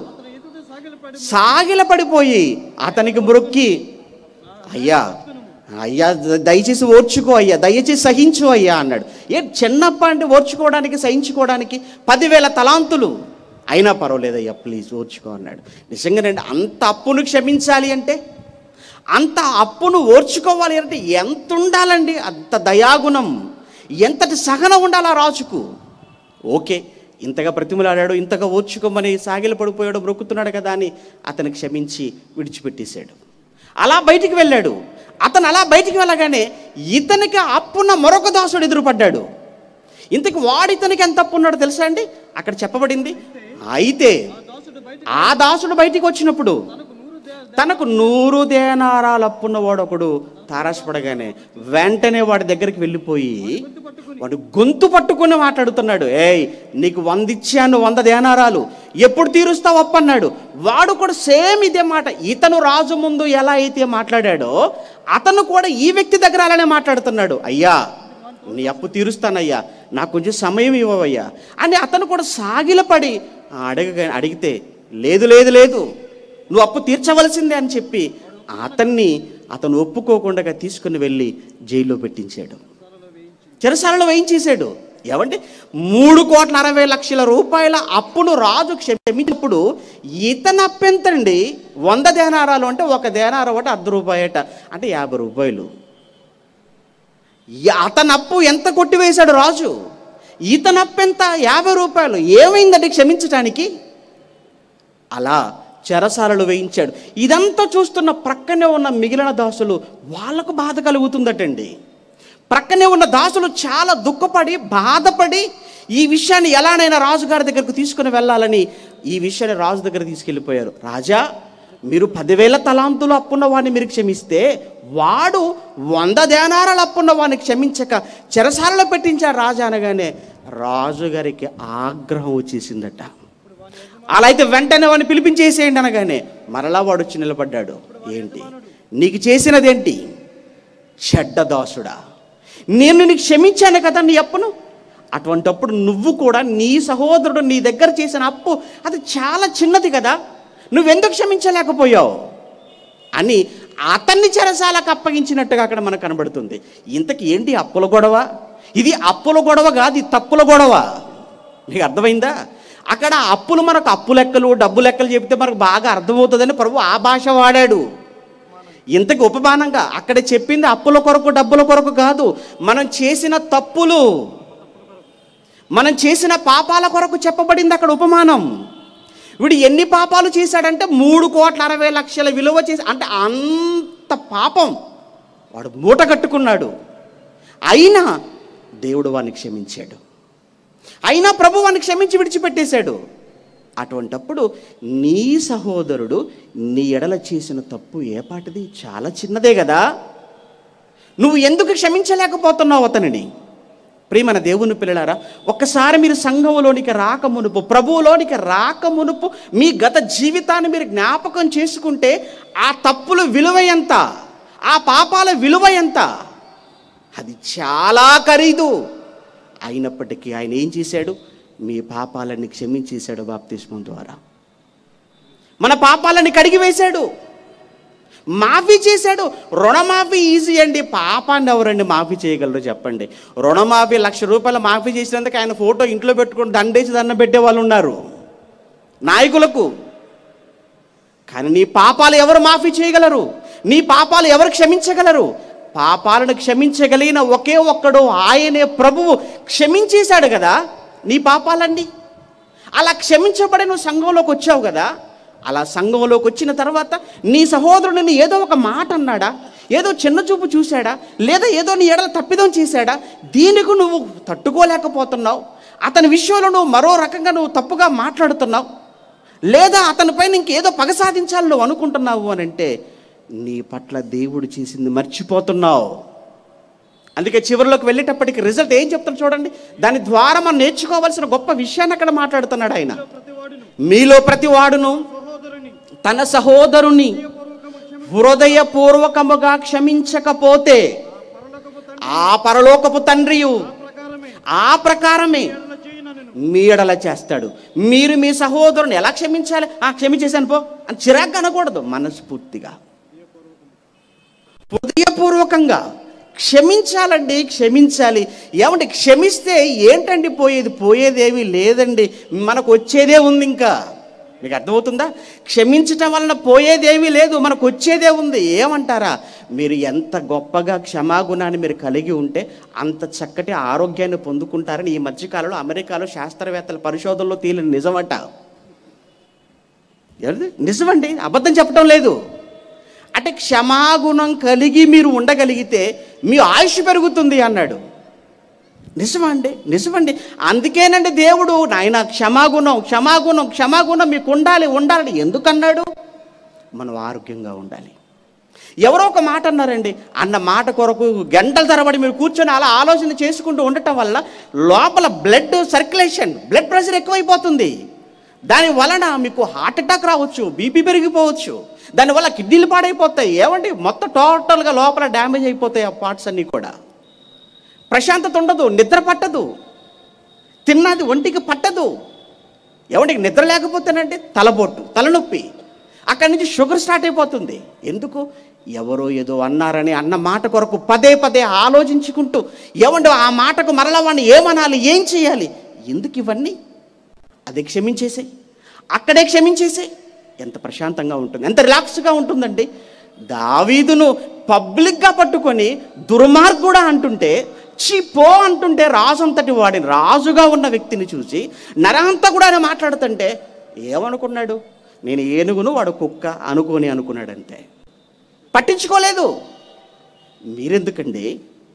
సాగిలపడిపోయి అతనికి మొక్కి, అయ్యా అయ్యా దయచేసి ఓర్చుకో అయ్యా, దయచేసి సహించు అయ్యా అన్నాడు. చిన్నప్ప అంటే ఓర్చుకోవడానికి, సహించుకోవడానికి 10,000 తలాంతులు అయినా పర్వాలేదయ్యా, ప్లీజ్ ఓర్చుకో అన్నాడు. నిజంగానండి, అంత అప్పును క్షమించాలి అంటే, అంత అప్పును ఓర్చుకోవాలి అంటే ఎంత ఉండాలండి? అంత దయాగుణం, ఎంతటి సహనం ఉండాలి ఆ రాజుకు. ఓకే, ఇంతగా బ్రతిమలాడాడు, ఇంతగా ఓర్చుకోమని సాగిల పడిపోయాడు, బ్రొక్కుతున్నాడు కదా అని అతను క్షమించి విడిచిపెట్టేశాడు. అలా బయటికి వెళ్ళాడు. అతను అలా బయటికి వెళ్ళగానే ఇతనికి అప్పున్న మరొక దాసుడు ఎదురుపడ్డాడు. ఇంతకు వాడితనికి ఎంత అప్పు ఉన్నాడో తెలుసా అండి? అక్కడ చెప్పబడింది, అయితే ఆ దాసుడు బయటికి వచ్చినప్పుడు తనకు 100 దేనారాలు అప్పున్నవాడు ఒకడు తారాశపడగానే వెంటనే వాడి దగ్గరికి వెళ్ళిపోయి వాడు గొంతు పట్టుకుని మాట్లాడుతున్నాడు. ఏయ్, నీకు 100 ఇచ్చాను, 100 దేనారాలు, ఎప్పుడు తీరుస్తావు అప్పు అన్నాడు. వాడు కూడా సేమ్ ఇదే మాట. ఇతను రాజు ముందు ఎలా అయితే మాట్లాడాడో అతను కూడా ఈ వ్యక్తి దగ్గర అలానే మాట్లాడుతున్నాడు. అయ్యా, నీ అప్పు తీరుస్తానయ్యా, నాకు కొంచెం సమయం ఇవ్వవయ్యా అని అతను కూడా సాగిలపడి అడిగితే, లేదు లేదు లేదు, నువ్వు అప్పు తీర్చవలసిందే అని చెప్పి అతను ఒప్పుకోకుండా తీసుకుని వెళ్ళి జైల్లో పెట్టించాడు, చెరసాలలో వేయించేశాడు. ఏమంటే 3,60,00,000 రూపాయల అప్పును రాజు క్షమించినప్పుడు ఇతను అప్పెంతండి? 100 దేనారాలు అంటే ఒక దేనారం ఒకటి ₹1 అంటే ₹50. అతను అప్పు ఎంత కొట్టివేశాడు రాజు? ఇతను అప్పు ఎంత? ₹50. ఏమైందండి క్షమించటానికి? అలా చెరసాలలో వేయించాడు. ఇదంతా చూస్తున్న ప్రక్కనే ఉన్న మిగిలిన దాసులు, వాళ్ళకు బాధ కలుగుతుందటండి. ప్రక్కనే ఉన్న దాసులు చాలా దుఃఖపడి, బాధపడి ఈ విషయాన్ని ఎలానైనా రాజుగారి దగ్గరకు తీసుకుని వెళ్ళాలని ఈ విషయాన్ని రాజు దగ్గర తీసుకెళ్ళిపోయారు. రాజా, మీరు 10,000 తలాంతులు అప్పున్న వాడిని మీరు క్షమిస్తే, వాడు 100 దేనారాలు అప్పున్న వాడిని క్షమించక చెరసాలలో పెట్టించాడు రాజా అనగానే రాజుగారికి ఆగ్రహం వచ్చేసిందట. అలా అయితే వెంటనే వాడిని పిలిపించేసేయండి అనగానే మరలా వాడు వచ్చి నిలబడ్డాడు. ఏంటి నీకు చేసినదేంటి? చెడ్డదాసుడా, నేను నీకు క్షమించాను కదా నీ అప్పును. అటువంటప్పుడు నువ్వు కూడా నీ సహోదరుడు నీ దగ్గర చేసిన అప్పు అది చాలా చిన్నది కదా, నువ్వెందుకు క్షమించలేకపోయావు అని అతన్ని చెరసాలకు అప్పగించినట్టుగా అక్కడ మనకు కనబడుతుంది. ఇంతకి ఏంటి అప్పుల గొడవ? ఇది అప్పుల గొడవ కాదు, ఇది తప్పుల గొడవ. నీకు అర్థమైందా? అక్కడ అప్పులు మనకు అప్పు లెక్కలు డబ్బు లెక్కలు చెప్తే మనకు బాగా అర్థమవుతుందని ప్రభు ఆ భాష వాడాడు. ఇంతకు ఉపమానంగా అక్కడ చెప్పింది అప్పుల కొరకు డబ్బుల కొరకు కాదు, మనం చేసిన తప్పులు, మనం చేసిన పాపాల కొరకు చెప్పబడింది అక్కడ ఉపమానం. వీడు ఎన్ని పాపాలు చేశాడంటే 3,60,00,000 విలువ చేసి, అంటే అంత పాపం వాడు మూట కట్టుకున్నాడు. అయినా దేవుడు వాడిని క్షమించాడు, అయినా ప్రభు వాడిని క్షమించి విడిచిపెట్టేశాడు. అటువంటప్పుడు నీ సహోదరుడు నీ ఎడల చేసిన తప్పు ఏ పాటిది? చాలా చిన్నదే కదా, నువ్వు ఎందుకు క్షమించలేకపోతున్నావు అతనిని? ప్రియమైన దేవుని పిల్లలారా, ఒక్కసారి మీరు సంఘంలోనికి రాకమునుపు, ప్రభువులోనికి రాకమునుపు మీ గత జీవితాన్ని మీరు జ్ఞాపకం చేసుకుంటే ఆ తప్పుల విలువ ఎంత, ఆ పాపాల విలువ ఎంత? అది చాలా ఖరీదు. అయినప్పటికీ ఆయన ఏం చేశాడు? మీ పాపాలని క్షమించేశాడు బాప్తిస్మం ద్వారా. మన పాపాలని కడిగివేశాడు, మాఫీ చేశాడు. రుణమాఫీ ఈజీ అండి, పాపాన్ని ఎవరండి మాఫీ చేయగలరు చెప్పండి? రుణమాఫీ 1,00,000 రూపాయలు మాఫీ చేసినందుకు ఆయన ఫోటో ఇంట్లో పెట్టుకుని దండేసి దండం పెట్టే వాళ్ళు ఉన్నారు నాయకులకు. కానీ నీ పాపాలు ఎవరు మాఫీ చేయగలరు? నీ పాపాలు ఎవరు క్షమించగలరు? పాపాలను క్షమించగలిగిన ఒకే ఒక్కడు ఆయనే ప్రభువు. క్షమించేశాడు కదా నీ పాపాలన్నీ. అలా క్షమించబడి నువ్వు సంఘంలోకి వచ్చావు కదా, అలా సంఘంలోకి వచ్చిన తర్వాత నీ సహోదరుడిని ఏదో ఒక మాట అన్నాడా, ఏదో చిన్న చూపు చూశాడా, లేదా ఏదో నీ ఎడల తప్పిదం చేశాడా, దీనికి నువ్వు తట్టుకోలేకపోతున్నావు. అతని విషయంలో నువ్వు మరో రకంగా నువ్వు తప్పుగా మాట్లాడుతున్నావు, లేదా అతనిపైన ఇంకేదో పగ సాధించాలని నువ్వు అనుకుంటున్నావు అని అంటే నీ పట్ల దేవుడు చేసింది మర్చిపోతున్నావు. అందుకే చివరిలోకి వెళ్ళేటప్పటికి రిజల్ట్ ఏం చెప్తాడు చూడండి. దాని ద్వారా మనం నేర్చుకోవాల్సిన గొప్ప విషయాన్ని అక్కడ మాట్లాడుతున్నాడు ఆయన. మీలో ప్రతి వాడును తన సహోదరుని హృదయపూర్వకముగా క్షమించకపోతే ఆ పరలోకపు తండ్రియు ఆ ప్రకారమే మీ ఎడల చేస్తాడు. మీరు మీ సహోదరుని ఎలా క్షమించాలి? క్షమించేశాను పో అని చిరాగ్గా అనకూడదు, మనస్ఫూర్తిగా హృదయపూర్వకంగా క్షమించాలండి, క్షమించాలి. ఏమంటే క్షమిస్తే ఏంటండి పోయేది? పోయేదేమీ లేదండి, మనకు వచ్చేదే ఉంది. ఇంకా మీకు అర్థమవుతుందా? క్షమించటం వలన పోయేదేమీ లేదు, మనకు వచ్చేదే ఉంది. ఏమంటారా? మీరు ఎంత గొప్పగా క్షమాగుణాన్ని మీరు కలిగి ఉంటే అంత చక్కటి ఆరోగ్యాన్ని పొందుకుంటారని ఈ మధ్యకాలంలో అమెరికాలో శాస్త్రవేత్తల పరిశోధనలో తేలిన నిజమట. నిజమండి, అబద్ధం చెప్పడం లేదు. అంటే క్షమాగుణం కలిగి మీరు ఉండగలిగితే మీ ఆయుష్ పెరుగుతుంది అన్నాడు. నిజమండి, నిజమండి. అందుకేనండి దేవుడు నాయన క్షమాగుణం క్షమాగుణం క్షమాగుణం మీకు ఉండాలని ఎందుకన్నాడు? మనం ఆరోగ్యంగా ఉండాలి. ఎవరో ఒక మాట అన్నారండి, అన్న మాట కొరకు గంటల తరబడి మీరు కూర్చొని అలా ఆలోచన చేసుకుంటూ ఉండటం వల్ల లోపల బ్లడ్ సర్క్యులేషన్, బ్లడ్ ప్రెషర్ ఎక్కువైపోతుంది. దాని వలన మీకు హార్ట్ అటాక్ రావచ్చు, బీపీ పెరిగిపోవచ్చు, దానివల్ల కిడ్నీలు పాడైపోతాయి. ఏమండి మొత్తం టోటల్గా లోపల డ్యామేజ్ అయిపోతాయి ఆ పార్ట్స్ అన్నీ కూడా. ప్రశాంతత ఉండదు, నిద్ర పట్టదు, తిన్నది ఒంటికి పట్టదు. ఏమంటే నిద్ర లేకపోతేనంటే తలబొట్టు, తలనొప్పి, అక్కడి నుంచి షుగర్ స్టార్ట్ అయిపోతుంది. ఎందుకు? ఎవరో ఏదో అన్నారని అన్న మాట కొరకు పదే పదే ఆలోచించుకుంటూ ఏమంటే ఆ మాటకు మరలా వాడిని ఏమనాలి, ఏం చేయాలి, ఎందుకు ఇవన్నీ? అదే క్షమించేసే, అక్కడే క్షమించేసే, ఎంత ప్రశాంతంగా ఉంటుంది, ఎంత రిలాక్స్గా ఉంటుందండి. దావీదును పబ్లిక్గా పట్టుకొని దుర్మార్గుడా అంటుంటే, పో అంటుంటే, రాజంతటి వాడిని, రాజుగా ఉన్న వ్యక్తిని చూసి నరహంతా కూడా ఆయన మాట్లాడుతుంటే ఏమనుకున్నాడు? నేను ఏనుగును వాడు కుక్క అనుకున్నాడంతే, పట్టించుకోలేదు. మీరెందుకండి?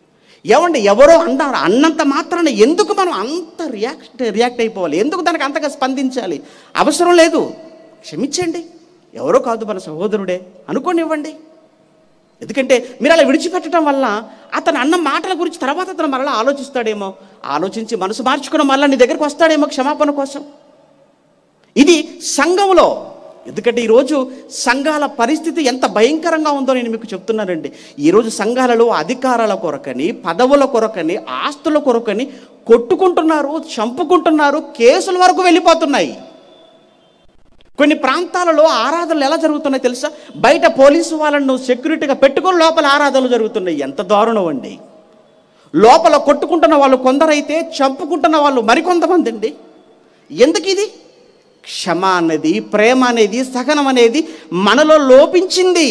ఏమండి ఎవరో అన్నారు అన్నంత మాత్రాన ఎందుకు మనం అంత రియాక్ట్ అయిపోవాలి? ఎందుకు దానికి అంతగా స్పందించాలి? అవసరం లేదు. క్షమించండి, ఎవరో కాదు మన సహోదరుడే అనుకోనివ్వండి. ఎందుకంటే మీరు అలా విడిచిపెట్టడం వల్ల అతను అన్న మాటల గురించి తర్వాత అతను మరలా ఆలోచిస్తాడేమో, ఆలోచించి మనసు మార్చుకుని మళ్ళీ నీ దగ్గరకు వస్తాడేమో క్షమాపణ కోసం. ఇది సంఘంలో. ఎందుకంటే ఈరోజు సంఘాల పరిస్థితి ఎంత భయంకరంగా ఉందో నేను మీకు చెప్తున్నానండి. ఈరోజు సంఘాలలో అధికారాల కొరకని, పదవుల కొరకని, ఆస్తుల కొరకని కొట్టుకుంటున్నారు, చంపుకుంటున్నారు, కేసుల వరకు వెళ్ళిపోతున్నాయి. కొన్ని ప్రాంతాలలో ఆరాధనలు ఎలా జరుగుతున్నాయి తెలుసా? బయట పోలీసు వాళ్ళను సెక్యూరిటీగా పెట్టుకొని లోపల ఆరాధనలు జరుగుతున్నాయి. ఎంత దారుణం అండి! లోపల కొట్టుకుంటున్న వాళ్ళు కొందరైతే చంపుకుంటున్న వాళ్ళు మరికొంతమంది అండి. ఎందుకు ఇది? క్షమ అనేది, ప్రేమ అనేది, సహనం అనేది మనలో లోపించింది.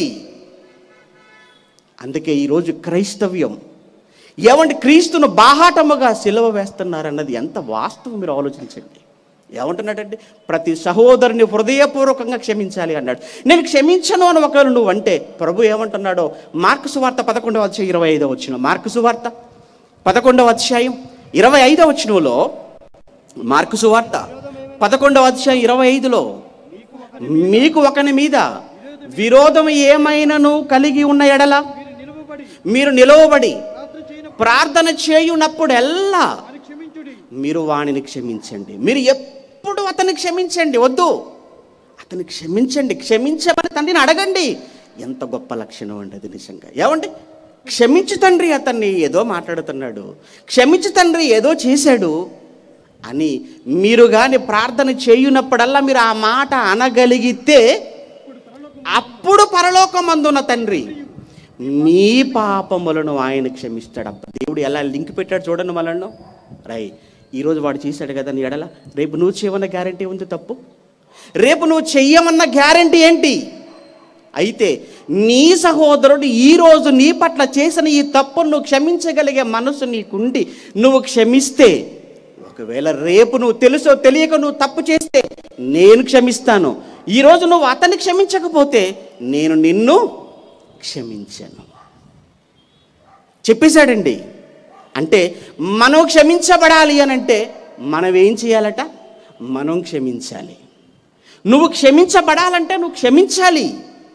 అందుకే ఈరోజు క్రైస్తవ్యం ఏమంటే క్రీస్తును బాహాటముగా సిలువ వేస్తున్నారన్నది ఎంత వాస్తవం మీరు ఆలోచించండి. ఏమంటున్నాడంటే ప్రతి సహోదరుని హృదయపూర్వకంగా క్షమించాలి అన్నాడు. నేను క్షమించను అని ఒకవేళ నువ్వు అంటే ప్రభు ఏమంటున్నాడో మార్కు సువార్త 11వ అధ్యాయం 25వ వచనం. మార్కు సువార్త 11వ అధ్యాయం 25వ వచనంలో, మార్కు సువార్త 11వ అధ్యాయం 25లో, మీకు ఒకని మీద విరోధం ఏమైనను కలిగి ఉన్న ఎడల మీరు నిలవబడి ప్రార్థన చేయునప్పుడెల్లా మీరు వాణిని క్షమించండి. మీరు ఎప్పుడు అతన్ని క్షమించండి. వద్దు, అతన్ని క్షమించండి. క్షమించమని తండ్రిని అడగండి. ఎంత గొప్ప లక్షణం అండి అది నిజంగా. ఏమండి, క్షమించు తండ్రి, అతన్ని ఏదో మాట్లాడుతున్నాడు, క్షమించు తండ్రి ఏదో చేశాడు అని మీరు కానీ ప్రార్థన చేయునప్పుడల్లా మీరు ఆ మాట అనగలిగితే అప్పుడు పరలోకమందున్న తండ్రి మీ పాపములను ఆయన క్షమిస్తాడు. అబ్బా, దేవుడు ఎలా లింక్ పెట్టాడు చూడండి మనల్ని. రై, ఈరోజు వాడు చేశాడు కదా నీ ఎడల, రేపు నువ్వు చేయమన్న గ్యారంటీ ఉంది తప్పు? రేపు నువ్వు చెయ్యమన్న గ్యారంటీ ఏంటి? అయితే నీ సహోదరుడు ఈరోజు నీ పట్ల చేసిన ఈ తప్పును నువ్వు క్షమించగలిగే మనసు నీకుండి నువ్వు క్షమిస్తే, ఒకవేళ రేపు నువ్వు తెలుసో తెలియక నువ్వు తప్పు చేస్తే నేను క్షమిస్తాను. ఈరోజు నువ్వు అతన్ని క్షమించకపోతే నేను నిన్ను క్షమించను చెప్పేశాడండి. అంటే మనం క్షమించబడాలి అని అంటే మనం ఏం చేయాలట? మనం క్షమించాలి. నువ్వు క్షమించబడాలంటే నువ్వు క్షమించాలి.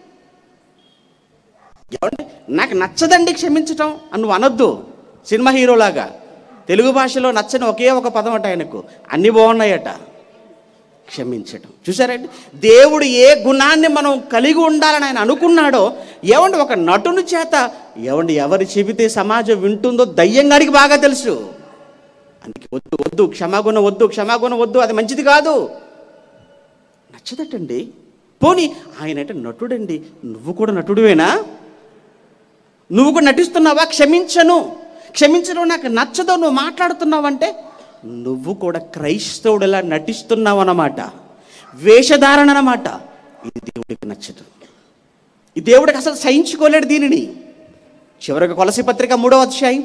నాకు నచ్చదండి క్షమించటం అని నువ్వు అనొద్దు. సినిమా హీరోలాగా తెలుగు భాషలో నచ్చని ఒకే ఒక పదం అట ఆయనకు, అన్నీ బాగున్నాయట. క్షమించటం. చూసారండి, దేవుడు ఏ గుణాన్ని మనం కలిగి ఉండాలని ఆయన అనుకున్నాడో, ఏమండి ఒక నటుని చేత ఏమండి ఎవరు చెబితే సమాజం వింటుందో దయ్యంగాడికి బాగా తెలుసు. అందుకే వద్దు వద్దు, క్షమాగుణం వద్దు, క్షమాగుణం వద్దు, అది మంచిది కాదు, నచ్చదటండి. పోనీ ఆయన అంటే నటుడండి, నువ్వు కూడా నటుడివేనా? నువ్వు కూడా నటిస్తున్నావా? క్షమించను నాకు నచ్చదో నువ్వు మాట్లాడుతున్నావంటే నువ్వు కూడా క్రైస్తవుడిలా నటిస్తున్నావు అన్నమాట, వేషధారణ అన్నమాట. ఇది దేవుడికి నచ్చదు, ఈ దేవుడికి అసలు సహించుకోలేడు దీనిని. చివరికి కొలసి పత్రిక 3వ అధ్యాయం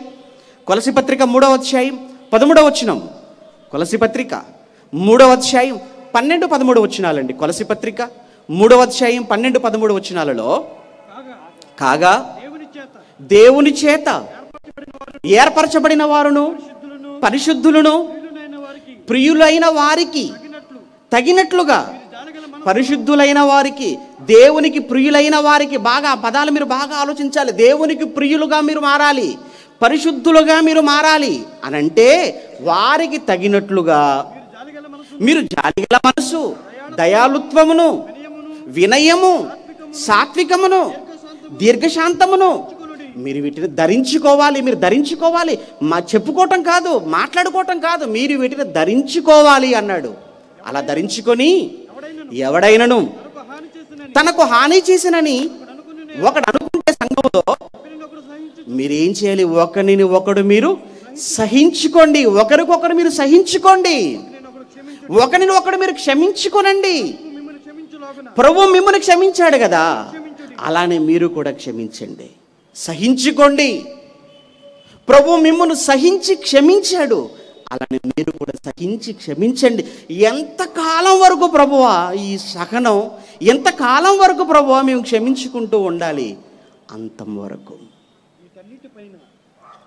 13వ వచనం, కొలసి పత్రిక 3వ అధ్యాయం 12-13 వచనాలండి. కొలసి పత్రిక 3వ అధ్యాయం 12-13 వచనాలలో, కాగా దేవుని చేత ఏర్పరచబడిన వారును పరిశుద్ధులను ప్రియులైన వారికి తగినట్లుగా, పరిశుద్ధులైన వారికి, దేవునికి ప్రియులైన వారికి, బాగా పదాలు మీరు బాగా ఆలోచించాలి. దేవునికి ప్రియులుగా మీరు మారాలి, పరిశుద్ధులుగా మీరు మారాలి అని అంటే వారికి తగినట్లుగా మీరు జాలిగల మనసు, దయాళుత్వమును, వినయము, సాత్వికమును, దీర్ఘశాంతమును మీరు వీటిని ధరించుకోవాలి. మీరు ధరించుకోవాలి, చెప్పుకోవటం కాదు, మాట్లాడుకోవటం కాదు, మీరు వీటిని ధరించుకోవాలి అన్నాడు. అలా ధరించుకొని ఎవడైనను తనకు హాని చేసినని ఒకడు అనుకుంటే సంఘంలో మీరేం చేయాలి? ఒకరిని ఒకడు మీరు సహించుకోండి, ఒకరికొకరు మీరు సహించుకోండి, ఒకరిని ఒకడు మీరు క్షమించుకోనండి. ప్రభు మిమ్మల్ని క్షమించాడు కదా, అలానే మీరు కూడా క్షమించండి, సహించుకోండి. ప్రభు మిమ్మల్ని సహించి క్షమించాడు, అలానే మీరు కూడా సహించి క్షమించండి. ఎంతకాలం వరకు ప్రభువా ఈ సహనం, ఎంతకాలం వరకు ప్రభువా మేము క్షమించుకుంటూ ఉండాలి? అంతం వరకు.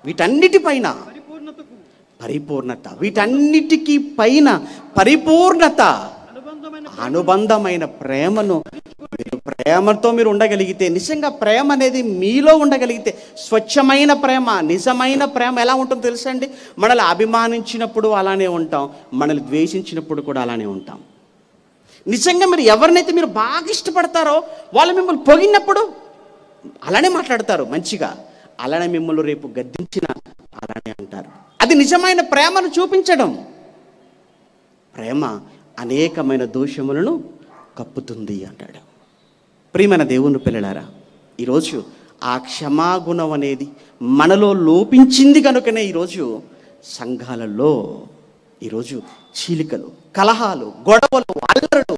వీటన్నిటిపైన పరిపూర్ణత, వీటన్నిటికీ పైన పరిపూర్ణత, అనుబంధమైన ప్రేమను ప్రేమతో మీరు ఉండగలిగితే, నిజంగా ప్రేమ అనేది మీలో ఉండగలిగితే, స్వచ్ఛమైన ప్రేమ, నిజమైన ప్రేమ ఎలా ఉంటుందో తెలుసా అండి? మనల్ని అభిమానించినప్పుడు అలానే ఉంటాం, మనల్ని ద్వేషించినప్పుడు కూడా అలానే ఉంటాం. నిజంగా మీరు ఎవరినైతే మీరు బాగా ఇష్టపడతారో వాళ్ళు మిమ్మల్ని పొగిడినప్పుడు అలానే మాట్లాడతారు మంచిగా, అలానే మిమ్మల్ని రేపు గద్దించిన అలానే అంటారు. అది నిజమైన ప్రేమను చూపించడం. ప్రేమ అనేకమైన దోషములను కప్పుతుంది అంటాడు. ప్రియమైన దేవుని పిల్లలారా, ఈరోజు ఆ క్షమాగుణం అనేది మనలో లోపించింది కనుకనే ఈరోజు సంఘాలలో ఈరోజు చీలికలు, కలహాలు, గొడవలు, అల్లరులు.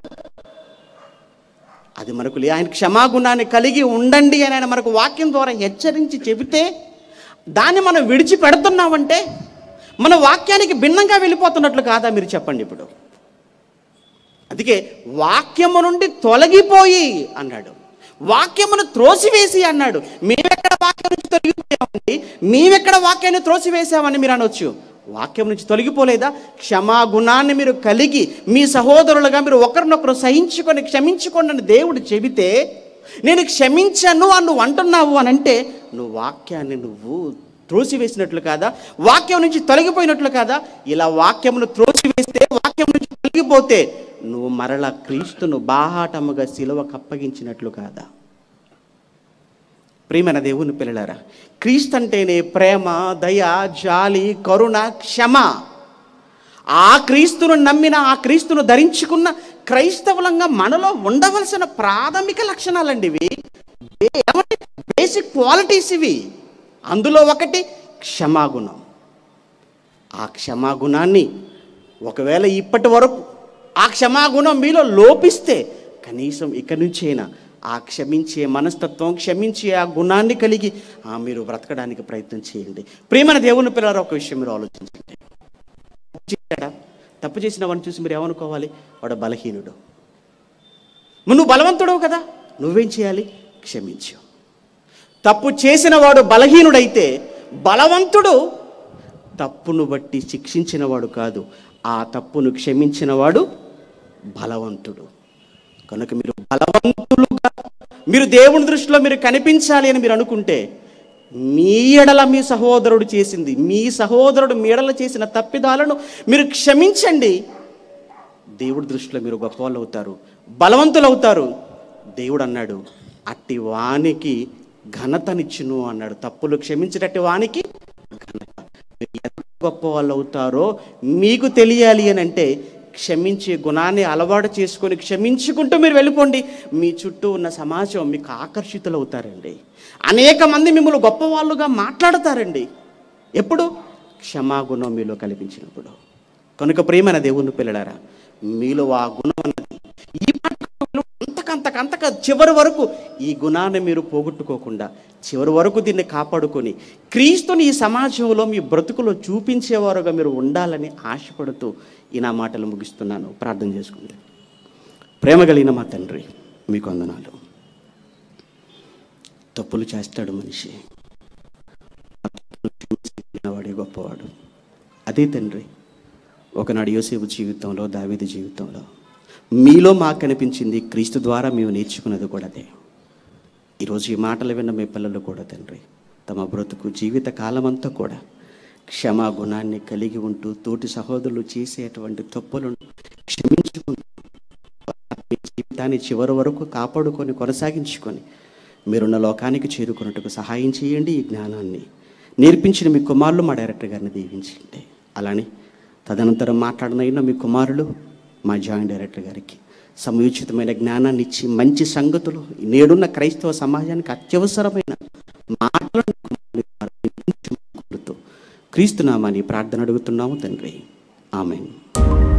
అది మనకు ఆయన క్షమాగుణాన్ని కలిగి ఉండండి అని ఆయన మనకు వాక్యం ద్వారా హెచ్చరించి చెబితే దాన్ని మనం విడిచిపెడుతున్నామంటే మన వాక్యానికి భిన్నంగా వెళ్ళిపోతున్నట్లు కాదా మీరు చెప్పండి ఇప్పుడు? అందుకే వాక్యము నుండి తొలగిపోయి అన్నాడు, వాక్యమును త్రోసివేసి అన్నాడు. మేమెక్కడ వాక్యం నుంచి తొలగిపోయామండి, మేమెక్కడ వాక్యాన్ని త్రోసివేసామని మీరు అనొచ్చు. వాక్యం నుంచి తొలగిపోలేదా? క్షమాగుణాన్ని మీరు కలిగి మీ సహోదరులుగా మీరు ఒకరినొకరు సహించుకొని క్షమించుకోండి అని దేవుడు చెబితే, నేను క్షమించను అని నువ్వు అంటున్నావు అని అంటే నువ్వు వాక్యాన్ని నువ్వు త్రోసివేసినట్లు కాదా? వాక్యం నుంచి తొలగిపోయినట్లు కాదా? ఇలా వాక్యమును త్రోసివేస్తే, వాక్యం నుంచి తొలగిపోతే నువ్వు మరలా క్రీస్తును బాహాటముగా సిలువకు అప్పగించినట్లు కాదా? ప్రియమైన దేవుని పిల్లలారా, క్రీస్తు అంటేనే ప్రేమ, దయ, జాలి, కరుణ, క్షమ. ఆ క్రీస్తును నమ్మిన, ఆ క్రీస్తును ధరించుకున్న క్రైస్తవులంగా మనలో ఉండవలసిన ప్రాథమిక లక్షణాలండి ఇవి. బేసిక్ క్వాలిటీస్ ఇవి. అందులో ఒకటి క్షమాగుణం. ఆ క్షమాగుణాన్ని ఒకవేళ ఇప్పటి వరకు ఆ క్షమాగుణం మీలో లోపిస్తే కనీసం ఇక నుంచైనా ఆ క్షమించే మనస్తత్వం, క్షమించే ఆ గుణాన్ని కలిగి మీరు బ్రతకడానికి ప్రయత్నం చేయండి. ప్రియమైన దేవుని పిల్లలు, ఒక విషయం మీరు ఆలోచించండి. తప్పు చేసిన వాడిని చూసి మీరు ఏమనుకోవాలి? వాడు బలహీనుడు. నువ్వు బలవంతుడవు కదా, నువ్వేం చేయాలి? క్షమించు. తప్పు చేసిన వాడు బలహీనుడైతే బలవంతుడు తప్పును బట్టి శిక్షించిన వాడు కాదు, ఆ తప్పును క్షమించిన వాడు బలవంతుడు. కనుక మీరు బలవంతులుగా మీరు దేవుని దృష్టిలో మీరు కనిపించాలి అని మీరు అనుకుంటే, మీ ఎడల మీ సహోదరుడు చేసింది, మీ సహోదరుడు మీ ఎడల చేసిన తప్పిదాలను మీరు క్షమించండి. దేవుడి దృష్టిలో మీరు గొప్పవాళ్ళు అవుతారు, బలవంతులు అవుతారు. దేవుడు అన్నాడు, అట్టి వానికి ఘనతనిచ్చును అన్నాడు. తప్పులు క్షమించేటట్టు వానికి ఘనత. మీరు ఎంత గొప్ప వాళ్ళు అవుతారో మీకు తెలియాలి అని అంటే క్షమించే గుణాన్ని అలవాటు చేసుకొని క్షమించుకుంటూ మీరు వెళ్ళిపోండి. మీ చుట్టూ ఉన్న సమాజం మీకు ఆకర్షితులు అవుతారండి. అనేక మంది మిమ్మల్ని గొప్పవాళ్ళుగా మాట్లాడతారండి. ఎప్పుడు? క్షమాగుణం మీలో కల్పించినప్పుడు. కనుక ప్రియమైన దేవుని పిల్లలారా, మీలో ఆ గుణం అన్నది ఈ అంతకంతక చివరి వరకు ఈ గుణాన్ని మీరు పోగొట్టుకోకుండా చివరి వరకు దీన్ని కాపాడుకొని క్రీస్తుని ఈ సమాజంలో మీ బ్రతుకులో చూపించేవారుగా మీరు ఉండాలని ఆశపడుతూ ఈ నా మాటలు ముగిస్తున్నాను. ప్రార్థన చేసుకుంది. ప్రేమ కలిగిన మా తండ్రి, మీకు వందనాలు. తప్పులు చేస్తాడు మనిషి, వాడే గొప్పవాడు. అదే తండ్రి ఒకనాడు యోసేపు జీవితంలో, దావీదు జీవితంలో మీలో మాకు కనిపించింది. క్రీస్తు ద్వారా మేము నేర్చుకున్నది కూడా అదే. ఈరోజు ఈ మాటలు విన్న మీ పిల్లలు కూడా తండ్రి తమ బ్రతుకు జీవిత కాలమంతా కూడా క్షమా గుణాన్ని కలిగి ఉంటూ తోటి సహోదరులు చేసేటువంటి తప్పులను క్షమించుకుంటూ మీ జీవితాన్ని చివరి వరకు కాపాడుకొని కొనసాగించుకొని మీరున్న లోకానికి చేరుకున్నట్టుకు సహాయం చేయండి. ఈ జ్ఞానాన్ని నేర్పించిన మీ కుమారులు మా డైరెక్టర్ గారిని దీవించండి. అలానే తదనంతరం మాట్లాడిన మీ కుమారులు మా జాయింట్ డైరెక్టర్ గారికి సమయోచితమైన జ్ఞానాన్ని ఇచ్చి మంచి సంగతులు నేడున్న క్రైస్తవ సమాజానికి అత్యవసరమైన మాటలను క్రీస్తునామాని ప్రార్థన అడుగుతున్నాము తండ్రి. ఆమేన్.